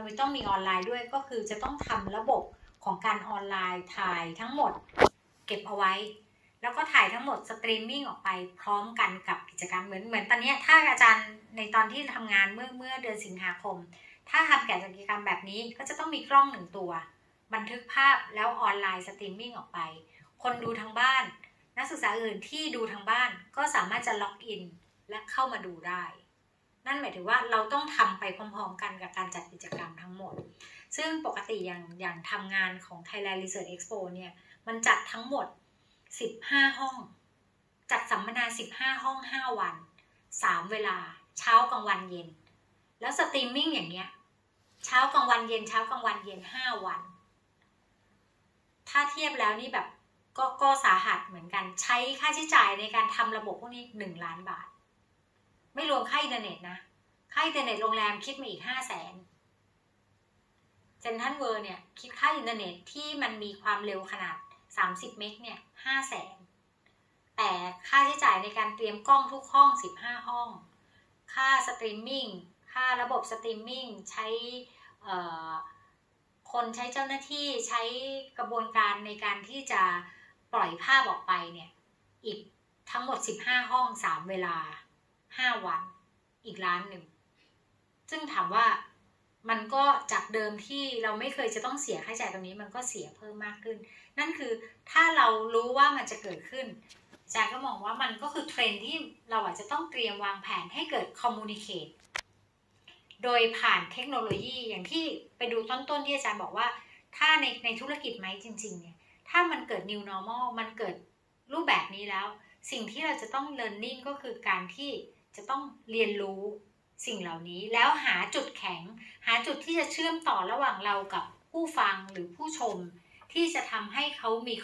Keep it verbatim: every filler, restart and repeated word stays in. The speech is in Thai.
มันไม่ต้องมีออนไลน์ด้วยก็คือจะต้องทำระบบของการออนไลน์ถ่ายทั้งหมดเก็บเอาไว้แล้วก็ถ่ายทั้งหมดสตรีมมิ่งออกไปพร้อมกันกับกิจกรรมเหมือนเหมือนตอนนี้ถ้าอาจารย์ในตอนที่ทำงานเมื่อเมื่อเดือนสิงหาคมถ้าทำกิจกรรมแบบนี้ก็จะต้องมีกล้องหนึ่งตัวบันทึกภาพแล้วออนไลน์สตรีมมิ่งออกไปคนดูทางบ้านนักศึกษาอื่นที่ดูทางบ้านก็สามารถจะล็อกอินและเข้ามาดูได้นั่นหมายถึงว่าเราต้องทำไปพร้อมๆกันกับการจัดกิจกรรมทั้งหมดซึ่งปกติอย่างอย่างทำงานของ Thailand Research Expo เนี่ยมันจัดทั้งหมดสิบห้าห้องจัดสัมมนาสิบห้าห้องห้าวันสามเวลาเช้ากลางวันเย็นแล้วสตรีมมิ่งอย่างเงี้ยเช้ากลางวันเย็นเช้ากลางวันเย็นห้าวันถ้าเทียบแล้วนี่แบบก็ก็สาหัสเหมือนกันใช้ค่าใช้จ่ายในการทำระบบพวกนี้หนึ่งล้านบาทไม่รวมค่าอินเทอร์เน็ตนะค่าอินเทอร์เน็ตโรงแรมคิดมาอีกห้าแสนเซนทรัลเวิลด์เนี่ยคิดค่าอินเทอร์เน็ตที่มันมีความเร็วขนาดสามสิบเมกเนี่ยห้าแสนแต่ค่าใช้จ่ายในการเตรียมกล้องทุกห้องสิบห้าห้องค่าสตรีมมิ่งค่าระบบสตรีมมิ่งใช้คนใช้เจ้าหน้าที่ใช้กระบวนการในการที่จะปล่อยภาพออกไปเนี่ยอีกทั้งหมดสิบห้าห้องสามเวลาห้าวันอีกล้านหนึ่งซึ่งถามว่ามันก็จากเดิมที่เราไม่เคยจะต้องเสียค่าใช้จ่ายตรงนี้มันก็เสียเพิ่มมากขึ้นนั่นคือถ้าเรารู้ว่ามันจะเกิดขึ้นอาจารย์ก็มองว่ามันก็คือเทรนด์ที่เราอาจจะต้องเตรียมวางแผนให้เกิดคอมมูนิเคตโดยผ่านเทคโนโลยีอย่างที่ไปดูต้นๆที่อาจารย์บอกว่าถ้าในในธุรกิจไหมจริงๆเนี่ยถ้ามันเกิด new normal มันเกิดรูปแบบนี้แล้วสิ่งที่เราจะต้อง learning ก็คือการที่จะต้องเรียนรู้สิ่งเหล่านี้แล้วหาจุดแข็งหาจุดที่จะเชื่อมต่อระหว่างเรากับผู้ฟังหรือผู้ชมที่จะทำให้เขามี